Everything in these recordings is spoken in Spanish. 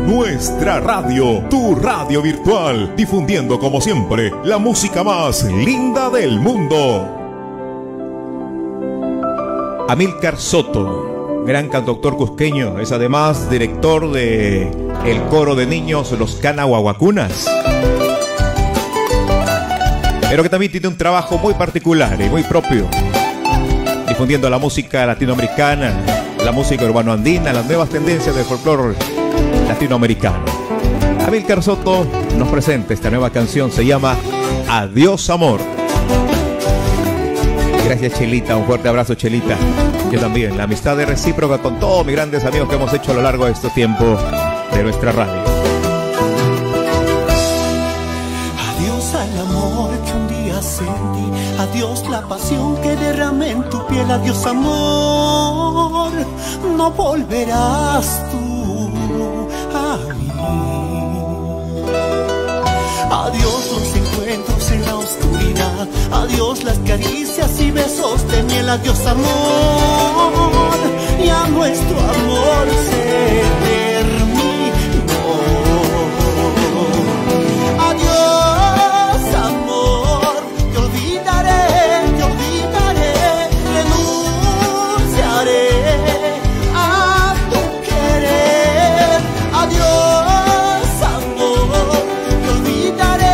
Nuestra radio, tu radio virtual, difundiendo como siempre la música más linda del mundo. Amílcar Soto, gran cantautor cusqueño, es además director de el coro de niños Los Canahuahuacunas, pero que también tiene un trabajo muy particular y muy propio, difundiendo la música latinoamericana, la música urbano-andina, las nuevas tendencias del folclore latinoamericano. Amílcar Soto nos presenta esta nueva canción, se llama Adiós Amor. Gracias, Chelita, un fuerte abrazo, Chelita. Yo también, la amistad es recíproca con todos mis grandes amigos que hemos hecho a lo largo de este tiempo de nuestra radio. Adiós al amor que un día sentí, adiós la pasión que derramé en tu piel, adiós amor, no volverás tú a mí. Adiós los encuentros en la oscuridad, adiós las caricias y besos de miel, adiós amor, ya nuestro amor se terminó. Adiós amor, te olvidaré, renunciaré a tu querer. Adiós amor, te olvidaré,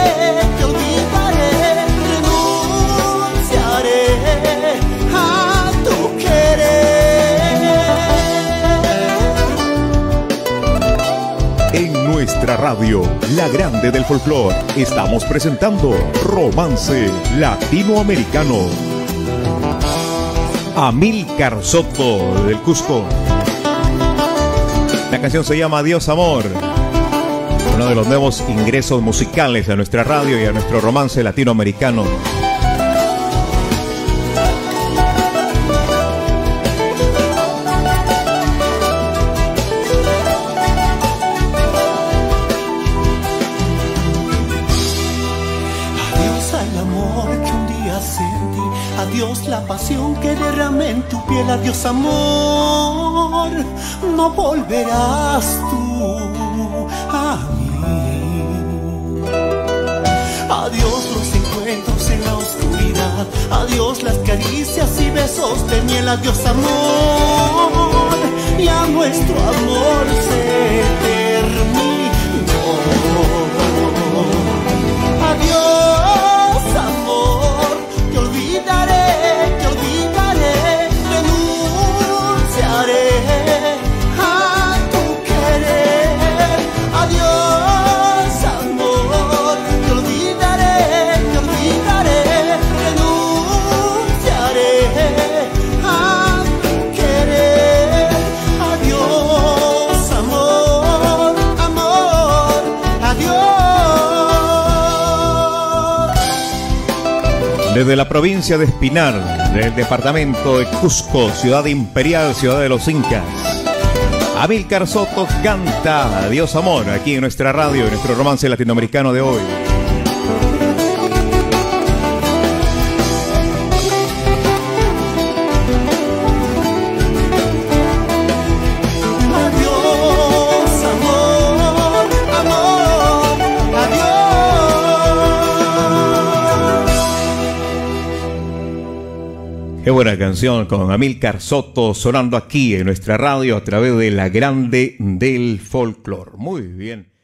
renunciaré a tu querer. En nuestra radio, la grande del folclore, estamos presentando Romance Latinoamericano. Amílcar Soto del Cusco. La canción se llama Adiós Amor, uno de los nuevos ingresos musicales a nuestra radio y a nuestro romance latinoamericano. Adiós la pasión que derramé en tu piel, adiós amor, no volverás tú a mí. Adiós los encuentros en la oscuridad, adiós las caricias y besos de miel, adiós amor, ya nuestro amor se terminó. Adiós amor, te olvidaré, renunciaré a tu querer. Adiós amor, te olvidaré, renunciaré a tu querer. Adiós amor, adiós. Desde la provincia de Espinar, del departamento de Cusco, ciudad imperial, ciudad de los incas, Amílcar Soto canta Adiós Amor, aquí en nuestra radio, en nuestro romance latinoamericano de hoy. Qué buena canción con Amílcar Soto sonando aquí en nuestra radio a través de la grande del folclore. Muy bien.